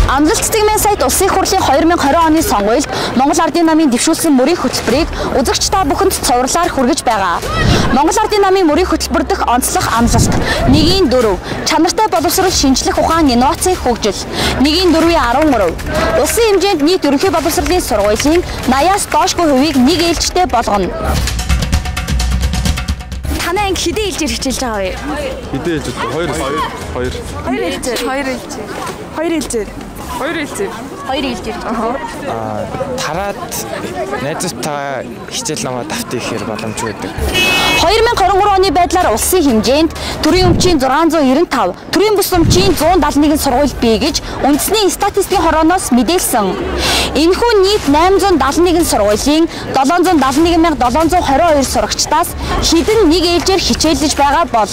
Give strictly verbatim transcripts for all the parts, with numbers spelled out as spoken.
Амлалт цэцэгмийн сайт Улсын их хурлын two thousand twenty оны сонгуульд Монгол Ардын намын дэвшүүлсэн мөрийн хөтөлбөрийг үзэгчдаа бүхэнд цувралаар хүргэж байгаа. Монгол Ардын намын мөрийн хөтөлбөр дэх онцлог амлалт one four чанартай боловсрол шинжлэх ухаан инновацийн хөгжил one four thirteen улсын хэмжээнд нийт ерөнхий боловсролын сургуулийн eighty-аас доошгүй хувийг нэг ээлжтэй болгоно. Танай анги хэдэн ээлжээр хичээлж байгаа вэ? Хэдэн ээлжээр? Хоёр хоёр. Хоёр ээлжээр. Хоёр ээлжээр. Хоёр ээлжээр. Хоёр ээлжээр. Хоёр ээлжээр. Аа тараад найзуудтайгаа хичээл намаа давтах ихээр боломжгүй байдаг. twenty twenty-three оны байдлаар улсын хэмжээнд төрийн өмчийн six ninety-five, төрийн бүс өмчийн one seventy-one сургууль бий гэж үндэсний статистикийн хорооноос мэдээлсэн. Энэхүү нийт eight seventy-one сургуулийн seven seventy-one thousand seven hundred twenty-two сурагчдаас хэдэн нэг ээлжээр хичээлж байгаа бол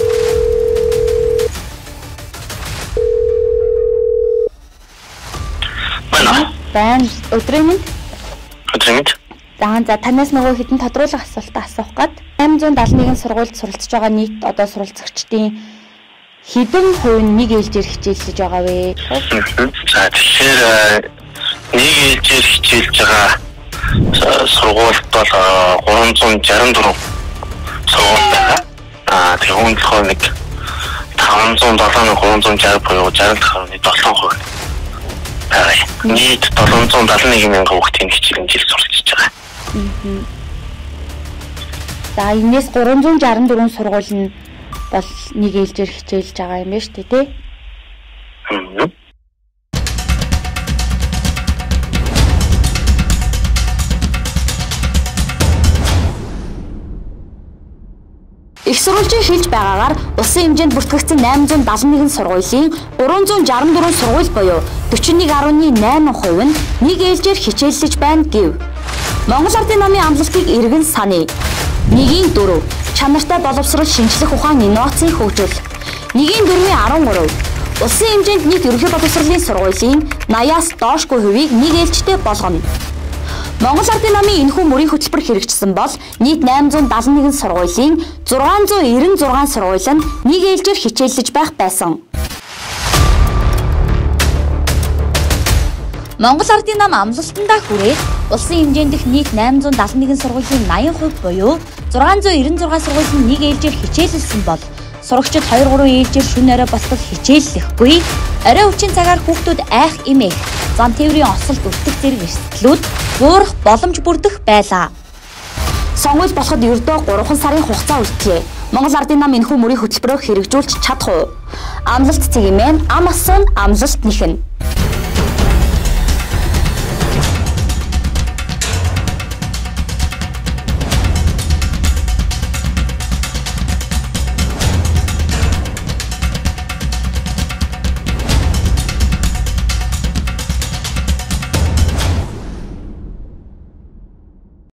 Байн өдрийн мэнд. Өдрийн мэнд. За танаас нөгөө хэдэн тодруулах асуултаа асуух гээд eight seventy-one сургуульд суралцж байгаа нийт одоо суралцагчдын хэдэн хувь нь нэг ээлжээр хичээлж байгаа вэ? За тэгэхээр нэг ээлжээр хичээлж байгаа сургуульд бол three sixty-four сургууль байна. Аа тэр хүндлэхөө нэг five seventy-seven three sixty буюу sixty percent хувь. Нийт seven seventy-one мянган хүүхдийн хичээлийн жил суралцж байгаа. За энэс three sixty-four сургууль нь бол нэг ээлжээр хичээлж байгаа юм байна шүү дээ, тий? Их сурвалжийн хэлж байгаагаар улсын хэмжээнд бүртгэгдсэн eight seventy-one сургуулийн three sixty-four сургууль буюу forty-one point eight percent нь нэг ээлжээр хичээллэж байна гэв. Монгол Ардын намын амлалтыг эргэн саний. one four чанартай боловсрол шинжлэх ухаан инновацийн хөгжил one four thirteen улсын хэмжээнд нийт ерөнхий боловсролын сургуулийн eighty-аас доошгүй хувийг нэг ээлжтэй болгоно. Монгол Ардын намын энэхүү мөрийн хөтөлбөр хэрэгжсэн бол нийт eight seventy-one сургуулийн six ninety-six сургууль нь нэг ээлжээр хичээллэж байх байсан. Монгол Ардын нам амлалтандаа хүрээд улсын хэмжээнд нийт eight seventy-one сургуулийн eighty percent буюу six ninety-six сургууль нь нэг ээлжээр хичээлэлсэн бол сурагчид two three ээлжээр шөнө орой болтол хичээллэхгүй, орой хүчин цагаар хүүхдүүд айх эмээх, зам тээврийн осолд өвтөх зэрэг эрсдлүүд буурах боломж бүрдэх байлаа. Сонгуул болоход ердөө three сарын хугацаа үлдлээ. Монгол Ардын нам энэхүү мөрийн хөтөлбөрөөр хэрэгжүүлж чадах уу? Амлалт цэгийн мэн ам асан амлалт нэхэн.